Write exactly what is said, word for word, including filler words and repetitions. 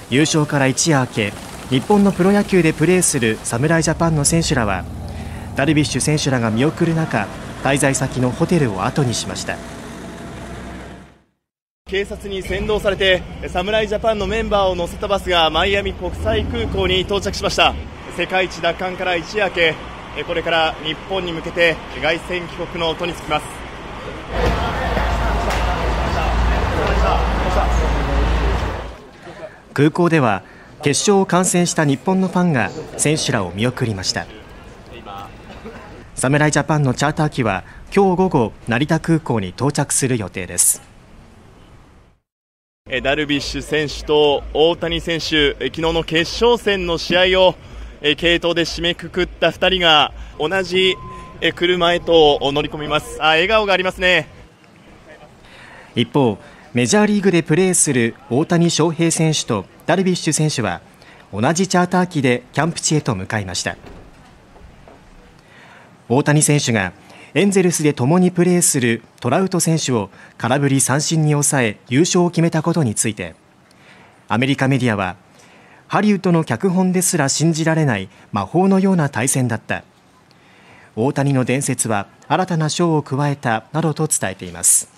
優勝から一夜明け、日本のプロ野球でプレーする侍ジャパンの選手らはダルビッシュ選手らが見送る中、滞在先のホテルを後にしました。 警察に先導されて侍ジャパンのメンバーを乗せたバスがマイアミ国際空港に到着しました。世界一奪還から一夜明け、これから日本に向けて凱旋帰国の途につきます。 空港では決勝を観戦した日本のファンが選手らを見送りました。侍ジャパンのチャーター機は今日午後、成田空港に到着する予定です。 ダルビッシュ選手と大谷選手、昨日の決勝戦の試合を継投で締めくくったふたりが同じ車へと乗り込みます。あ、笑顔がありますね。 一方、メジャーリーグでプレーする大谷翔平選手とダルビッシュ選手は同じチャーター機でキャンプ地へと向かいました。大谷選手がエンゼルスで共にプレーするトラウト選手を空振り三振に抑え優勝を決めたことについて、アメリカメディアはハリウッドの脚本ですら信じられない魔法のような対戦だった、大谷の伝説は新たな章を加えたなどと伝えています。